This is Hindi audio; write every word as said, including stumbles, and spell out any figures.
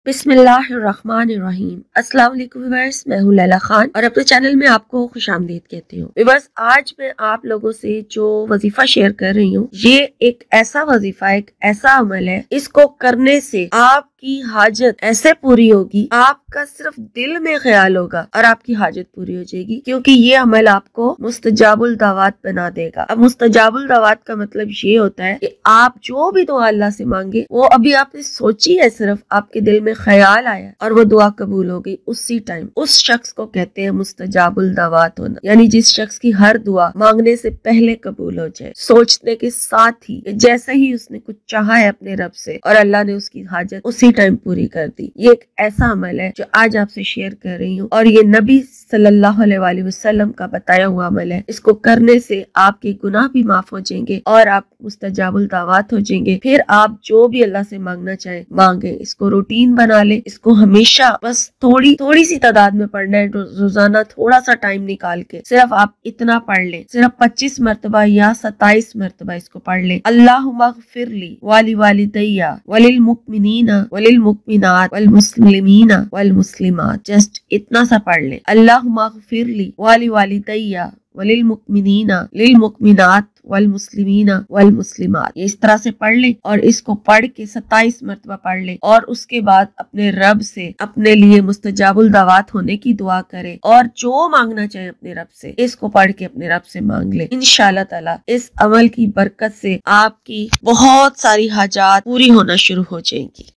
बिस्मिल्लाहिर्रहमानिर्रहीम। अस्सलाम वालेकुम व्यूअर्स, मैं हूँ लैला खान और अपने चैनल में आपको खुशामदीद कहती हूँ। व्यूअर्स, आज मैं आप लोगों से जो वजीफा शेयर कर रही हूँ, ये एक ऐसा वजीफा, एक ऐसा अमल है, इसको करने से आपकी हाजत ऐसे पूरी होगी, आपका सिर्फ दिल में ख्याल होगा और आपकी हाजत पूरी हो जाएगी, क्योंकि ये अमल आपको मुस्तजाबुल दावात बना देगा। अब मुस्तजाबुल दावात का मतलब ये होता है कि आप जो भी दुआ अल्लाह से मांगे, वो अभी आपने सोची है, सिर्फ आपके दिल में ख्याल आया और वो दुआ कबूल हो गई, उसी टाइम उस शख्स को कहते हैं मुस्तजाबुल दावात होना। यानी जिस शख्स की हर दुआ मांगने से पहले कबूल हो जाए, सोचने के साथ ही जैसे ही उसने कुछ चाहा है अपने रब से और अल्लाह ने उसकी हाजत उसी टाइम पूरी कर दी। ये एक ऐसा अमल है जो आज आपसे शेयर कर रही हूँ और ये नबी सल्लल्लाहु अलैहि वसल्लम का बताया हुआ अमल है। इसको करने से आपके गुनाह भी माफ हो जाएंगे और आप मुस्तजाबुल दावात हो जाएंगे। फिर आप जो भी अल्लाह से मांगना चाहे मांगे। इसको रूटीन बना ले, इसको हमेशा बस थोड़ी थोड़ी सी तादाद में पढ़ना है, रोजाना थोड़ा सा टाइम निकाल के सिर्फ आप इतना पढ़ ले, सिर्फ पच्चीस मरतबा या सत्ताईस मरतबा इसको पढ़ ले। अल्लाहुम्मा ग़फ़िरली वाली वालिदैया वलिल मुमिनीना वलिल मुमिनात वल मुस्लिमीना वल मुस्लिमात। जस्ट इतना सा पढ़ ले, अल्लाहुम्मा ग़फ़िरली वाली वालिदैया वलिल मुमिनीना लिल मुमिनात वल मुस्लिमीना वल मुस्लिमात। ये इस तरह से पढ़ ले और इसको पढ़ के सत्ताईस मरतबा पढ़ ले और उसके बाद अपने रब से अपने लिए मुस्तजाबुल दावात होने की दुआ करे और जो मांगना चाहे अपने रब से, इसको पढ़ के अपने रब से मांग ले। इंशाअल्लाह ताला इस अमल की बरकत से आपकी बहुत सारी हाजात पूरी होना शुरू हो जाएंगी।